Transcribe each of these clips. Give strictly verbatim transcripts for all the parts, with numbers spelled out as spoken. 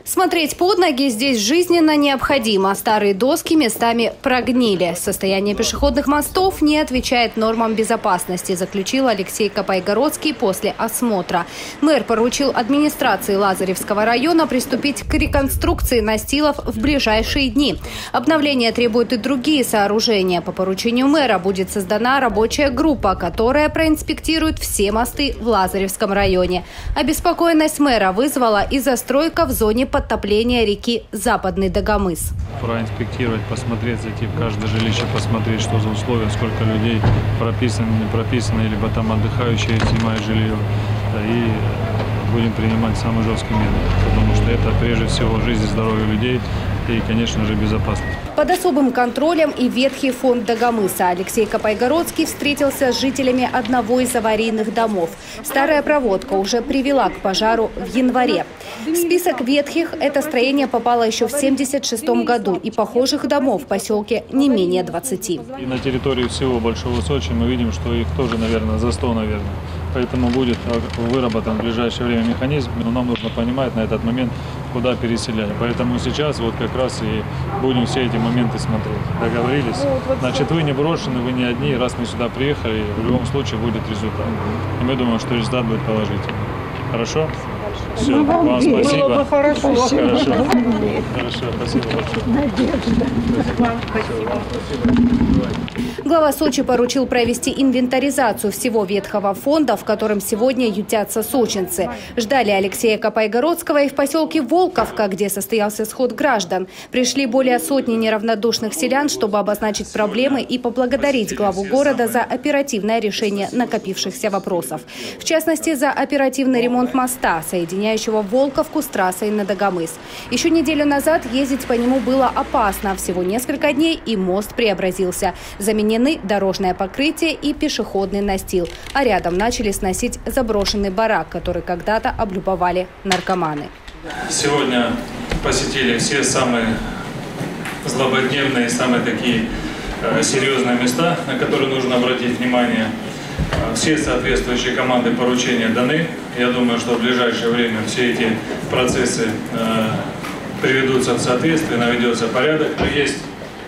Смотреть под ноги здесь жизненно необходимо. Старые доски местами прогнили. Состояние пешеходных мостов не отвечает нормам безопасности, заключил Алексей Капайгородский после осмотра. Мэр поручил администрации Лазаревского района приступить к реконструкции настилов в ближайшие дни. Обновление требуют и другие сооружения. По поручению мэра будет создана рабочая группа, которая проинспектирует все мосты в Лазаревском районе. Обеспокоенность мэра вызвала и застройка в зоне подтопления реки Западный Дагомыс. Проинспектировать, посмотреть, зайти в каждое жилище, посмотреть, что за условия, сколько людей прописаны, не прописаны, либо там отдыхающие снимают жилье. И будем принимать самые жесткие меры, потому что это прежде всего жизнь и здоровье людей и, конечно же, безопасность. Под особым контролем и ветхий фонд Дагомыса. Алексей Капайгородский встретился с жителями одного из аварийных домов. Старая проводка уже привела к пожару в январе. В список ветхих это строение попало еще в семьдесят шестом году, и похожих домов в поселке не менее двадцати. И на территории всего Большого Сочи мы видим, что их тоже, наверное, за сто, наверное. Поэтому будет выработан в ближайшее время механизм, но нам нужно понимать на этот момент, куда переселять. Поэтому сейчас вот как раз и будем все эти моменты смотреть. Договорились? Значит, вы не брошены, вы не одни. Раз мы сюда приехали, в любом случае будет результат. И мы думаем, что результат будет положительный. Хорошо? Все, ну, вам, вам спасибо. Было бы хорошо. Хорошо. Хорошо, спасибо большое. Спасибо. Глава Сочи поручил провести инвентаризацию всего ветхого фонда, в котором сегодня ютятся сочинцы. Ждали Алексея Капайгородского и в поселке Волковка, где состоялся сход граждан. Пришли более сотни неравнодушных селян, чтобы обозначить проблемы и поблагодарить главу города за оперативное решение накопившихся вопросов. В частности, за оперативный ремонт моста, соединяющего Волковку с трассой на Дагомыс. Еще неделю назад ездить по нему было опасно. Всего несколько дней, и мост преобразился. Заменены дорожное покрытие и пешеходный настил. А рядом начали сносить заброшенный барак, который когда-то облюбовали наркоманы. Сегодня посетили все самые злободневные, самые такие э, серьезные места, на которые нужно обратить внимание. Все соответствующие команды поручения даны. Я думаю, что в ближайшее время все эти процессы э, приведутся в соответствие, наведется порядок. Есть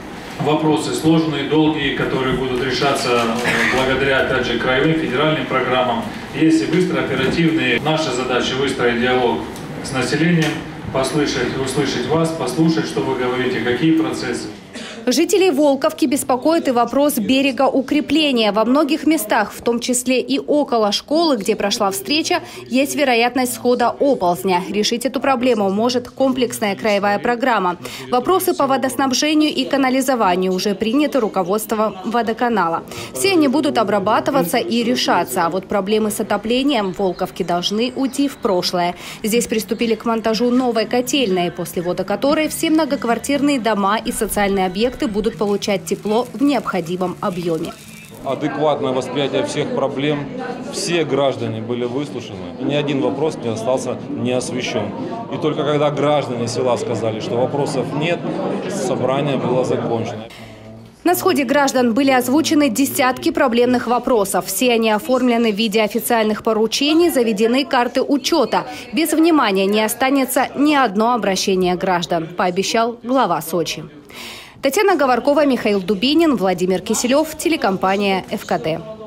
вопросы сложные, долгие, которые будут решаться благодаря, опять же, краевым федеральным программам. Есть и быстро оперативные. Наша задача выстроить диалог с населением, послушать, услышать вас, послушать, что вы говорите, какие процессы. Жителей Волковки беспокоит и вопрос берега укрепления. Во многих местах, в том числе и около школы, где прошла встреча, есть вероятность схода оползня. Решить эту проблему может комплексная краевая программа. Вопросы по водоснабжению и канализованию уже приняты руководством водоканала. Все они будут обрабатываться и решаться. А вот проблемы с отоплением в Волковке должны уйти в прошлое. Здесь приступили к монтажу новой котельной, после ввода которой все многоквартирные дома и социальные объекты будут получать тепло в необходимом объеме. Адекватное восприятие всех проблем, все граждане были выслушаны. Ни один вопрос не остался не освещен. И только когда граждане села сказали, что вопросов нет, собрание было закончено. На сходе граждан были озвучены десятки проблемных вопросов. Все они оформлены в виде официальных поручений, заведены карты учета. Без внимания не останется ни одно обращение граждан, пообещал глава Сочи. Татьяна Говоркова, Михаил Дубинин, Владимир Киселев, телекомпания ФКТ.